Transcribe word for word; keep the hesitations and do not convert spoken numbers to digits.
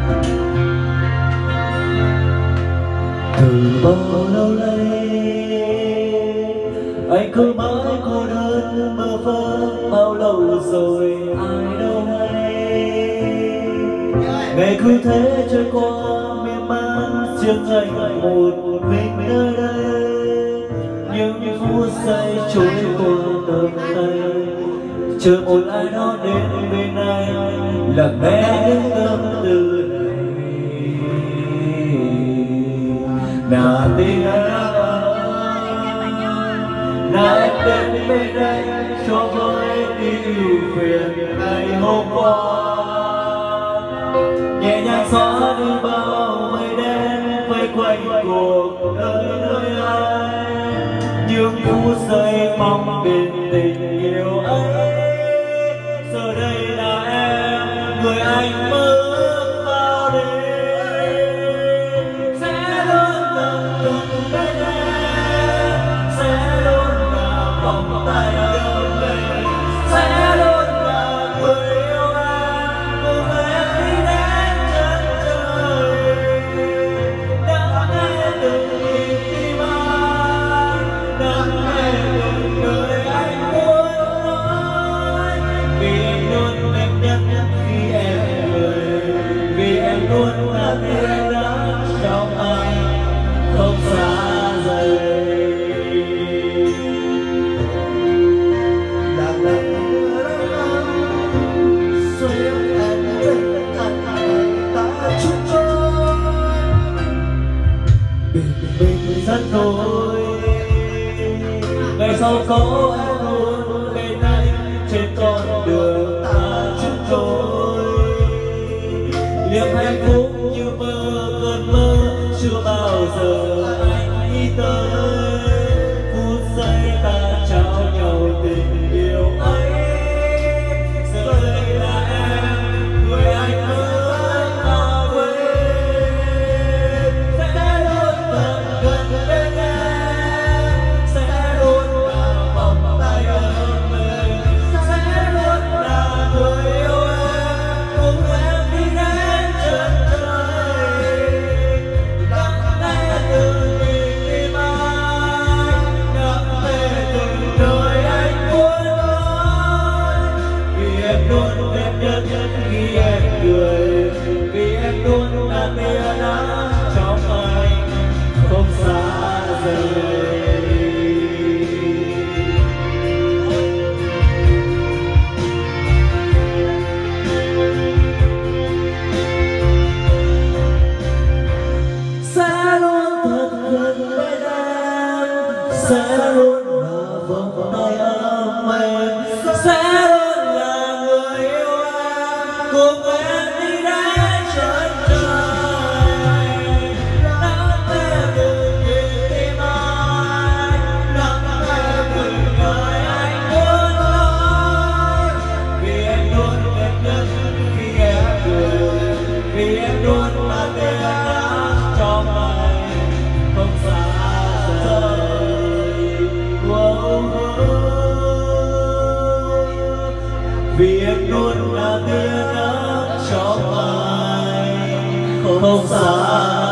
Từ bao lâu nay anh cứ mãi cô đơn bơ vơ, bao lâu rồi ai đâu hay. Ngày cứ thế trôi qua miên man, riêng anh một mình nơi đây. Những phút giây trôi qua tầm tay, chờ một ai đó đến bên anh, lặng lẽ những tâm tư này. Nào tiếng hát nào em đến bên đây cho với đi ưu phiền ngày hôm qua, nhẹ nhàng xóa đi bao mây đen vây quanh cuộc đời nơi anh. Những phút giây mong bên tình yêu ấy, giờ đây là em người anh mơ ước bao đêm. Sẽ luôn gần gần bên em, sẽ luôn là vòng tay ôm mình, sẽ luôn là người yêu em cùng em đi đến chân trời. Nắng nghe từng nhịp tim anh, nắng nghe từng lời anh muốn nói. Vì em luôn đẹp nhất khi em cười, vì em luôn là tia nắng trong anh không xa rời. Lặng lặng rồi em em bên cạnh anh ta chúc cho bình bình rất đôi. Ngày sau có em luôn bên anh trên con đường ta chung trôi. Niềm hạnh phúc như mơ cơn mơ chưa bao giờ anh nghĩ tới. Phút giây ta trao nhau tình yêu ấy, giờ đây là em người anh mơ ước bao quên. Sẽ luôn gần gần bên em, sẽ luôn là vòng tay ôm mình, sẽ luôn là người yêu em cùng em đi đến chân trời. Lặng lẽ từng nhịp tim anh, nắm về từng lời anh muốn nói. Vì em luôn đẹp nhất khi em cười, vì em luôn là tia nắng trong anh không xa rời. Sẽ luôn thật gần bên em, sẽ luôn là vòng tay ấm em, sẽ luôn là người yêu em cùng em đi đến chân trời. Nắm về từng nhịp tim anh, nắm về từng lời anh muốn nói. Vì em luôn đẹp nhất khi em cười, vì em luôn là tia nắng trong anh không xa rời. Wow, vì em luôn là tia nắng trong anh không xa